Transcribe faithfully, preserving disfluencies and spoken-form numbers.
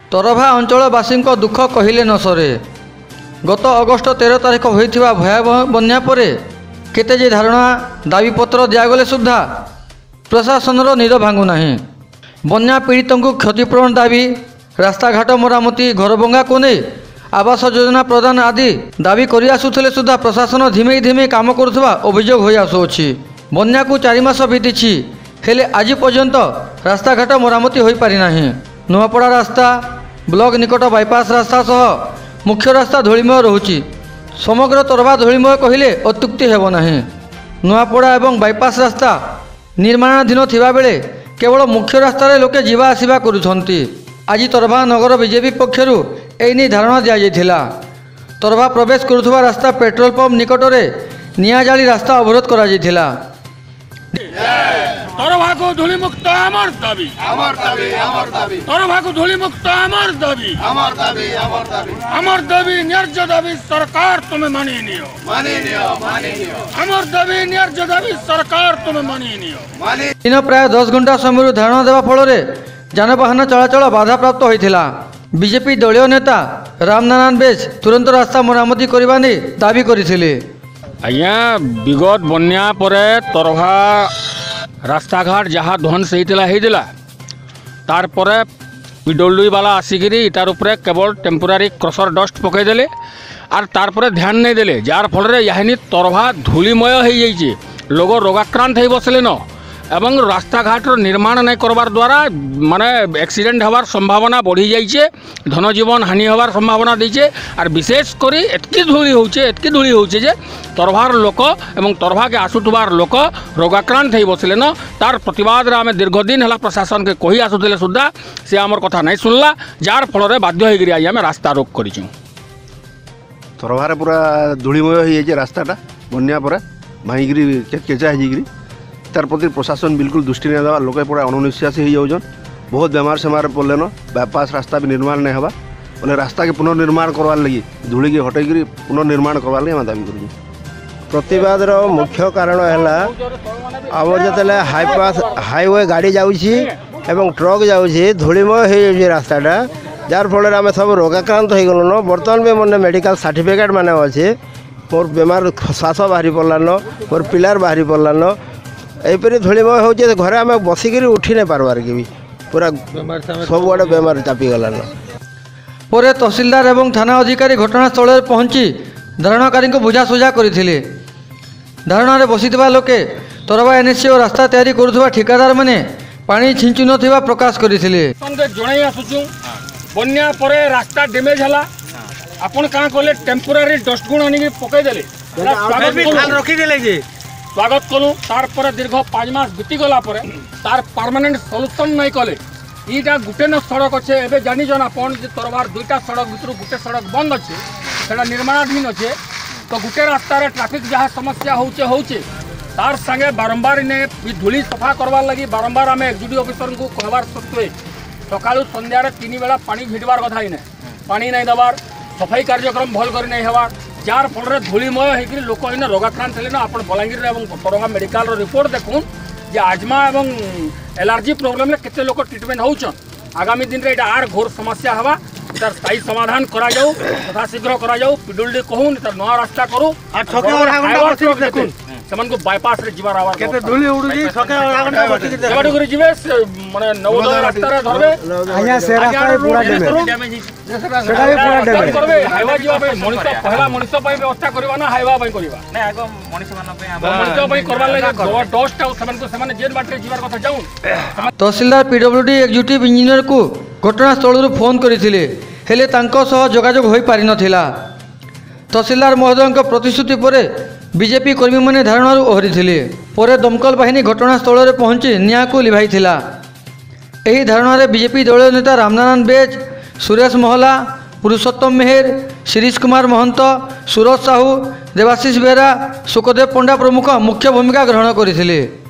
तरभा अंचलवासी दुख कहले न सरे। गत अगस्ट तेरह तारिख होइथिबा भयावह बन्या परे केते जे धारणा दाबीपत्र दिगले सुधा प्रशासन निद भांगु नाही। बन्या पीड़ित को क्षतिपूरण दाबी, रास्ताघाट मरामती, घरभंगा को नहीं आवास योजना प्रदान आदि दाबी करि आसुथिले सुधा प्रशासन धीमे धीमे काम करुवा अभियोग होई आसुछि। बन्या को चारि मास बीतीछि हेले आज पर्यंत रास्ताघाट मरामती होई पारि नाही। नुआपड़ा रास्ता ब्लॉक निकट बाईपास रास्ता सह मुख्य रास्ता धूलिमय रहुछि। समग्र तरभा धूलिमय कहले अत्युक्ति हेब नाही। नुआपड़ा एवं बाईपास रास्ता निर्माणाधीन थिबा बेले केवल मुख्य रास्तार लोके जीवा आसिबा करुछंती। आज तरभा नगर बीजेपी पक्षरु एने धारणा दिया जायथिला। तरभा प्रवेश करुथुबा रास्ता पेट्रोल पंप निकट में निया जाली रास्ता अवरोध करा जायथिला। तरभा को धूली मुक्त अमर दाबी, अमर दाबी, अमर दाबी। तरभा को धूली मुक्त अमर दाबी, अमर दाबी, अमर दाबी। अमर दाबी न्याय्य दाबी सरकार तुम्हें मानी नियो, मानी नियो, मानी नियो। अमर दाबी न्याय्य दाबी सरकार तुम्हें मानी नियो, मानी। दिन प्राय दस घंटा समय धारणा देवा फल जानवाहन चलाचल बाधा प्राप्त होता। बीजेपी दलीय नेता रामनारायण बेज तुरंत रास्ता मरामती करने नहीं दाबी करथिले। आज्ञा विगत बन्या परे तरभा रास्ता घाट जहाँ ध्वंस होता तार परे पिडब्ल्यू वाला आसिकी तार उपरे केवल टेम्पोरारी क्रसर डस्ट पकईदे आर तार परे ध्यान नहीं देले जार फल यानी तरभा धूलिमय हो जाइए। लोग रोगाक्रांत हो बसले न एवं रास्ता घाटर निर्माण नहीं करवार द्वारा माने एक्सीडेंट हबार संभावना बढ़ी जाइए, धनजीवन हानि हबार संभावना दीचे। और विशेष करी एतकी धूली होचे एतकी धूली होचे जे तरभार लोक एवं तरभा के आसुथबार लोक रोगाक्रांत हो बसले न तार प्रतिवाद आम दीर्घदिन है प्रशासन के कही आसुले सुधा सी आमर कथा नहीं शुणला जार फल बाध्य होकर आज आम रास्ता रोक कर तरभार पूरा धूलिमय हो रास्ताटा बन्या पर भाईगिरी केचा हो तार प्रति प्रशासन बिल्कुल दृष्टि नहीं देवा। लोक पूरा अणुनिश्वासी हो जाऊन बहुत बेमार सेमार पड़े न बाईपास रास्ता भी निर्माण नहीं हवा बोले रास्ता के पुनर्निर्माण करवार लगी धूली के हटेकरी पुनर्निर्माण करवार लगी दाबी कर। प्रतिवादर मुख्य कारण है आमर जो हाईपास हाईवे गाड़ी जाऊँगी एवं ट्रक जाऊँगी धूलिमय हो रास्ताटा जार फल आम सब रोगाक्रांत हो गलु न। बर्तमान भी मैंने मेडिकल सर्टिफिकेट मान अच्छे मोर बेमार श्वास बाहरी पड़लान मोर पिलार बाहरी पड़लान यहीपरि धूलिमय हो घरे आम बसिक उठी नहीं पार्बार कि पूरा सब आड़े बेमार चापीगलान। पर तहसीलदार एवं थाना अधिकारी घटनास्थल पहुंची धारणाकारी को बुझासुझा करथिले। धारणा बसीथिबा लोके तरभा एनएससी और रास्ता तैयारी करुथुबा ठिकादार माने पानी छिंचु नथिबा प्रकाश करथिले। जणाई आसुछु बन्या परे रास्ता डैमेज हला आपण का कले टेम्पोरारी डस्टबिन आनी पकई देले रखी देले जे स्वागत कलु तार पर दीर्घ पाँच मास बीतीगला तार परमानेंट सल्यूशन नहीं कले। यहाँ गोटे न सड़क अच्छे एवं जानीन आप तरभार दुईटा सड़क भर गोटे सड़क बंद अच्छे से निर्माणाधीन अच्छे तो गोटे रास्तार ट्राफिक जहाँ समस्या होचे होचे तार संगे बारंबार ने धूली सफा करवार लगी बारंबार आम एक्जिक्यूटिव ऑफिसर को कहबार सत्वे सकालू संध्यार तीन बेला पानी भिड़बार कथा ही पानी नहीं दबार सफाई कार्यक्रम भल कर नहीं हबार जार फल धूलिमय होकर लोक इन रोगाक्रांत हेले आप बलांगीर और तरभा मेडिकल रिपोर्ट देखुन जे आजमा और एलर्जी प्रोब्लेम केते लोक ट्रिटमेंट होचन। आगामी दिन रे आर घोर समस्या हवा तार स्थायी समाधान करा जाऊ तथा शीघ्र करा जाऊ पिडब्ल्यू कहून तार नया रास्ता करू देखुन को बाईपास रे जीवार आवार केते धूली उडुजी छके आधा घंटा बसिक जेबाडू करी जीवे माने नवोदय रास्ता रे धरबे आया से रास्ता पूरा डैमेज सेटा भी पूरा डैमेज करबे हाईवा जीवा पे मनुष्य पहला मनुष्य पे व्यवस्था करबा ना हाईवा पे करबा नै आगो मनुष्य मान पे मनुष्य पे करबा ले डस्ट आउ समन को समन जेन बाटरे जीवार कथा जाऊ। तहसीलदार पीडब्ल्यूडी एक्जिक्यूटिव इंजीनियर को घटनास्थल रु फोन करथिले हेले तांको सह जोगाजोग होई पारि नथिला। तहसीलदार महोदय प्रतिश्रुति परे बीजेपी कर्मी मैंने धारणा ओहरी थे पर दमकल बाहिनी घटनास्थल पहुंची निया को लिभाई थिला। एही धारणा बीजेपी दलीय नेता रामनारायण बेज, सुरेश महला, पुरुषोत्तम मेहर, शिरीष कुमार महंत, सूरज साहू, देवाशीष बेहरा, सुखदेव पंडा प्रमुख मुख्य भूमिका ग्रहण करथिले।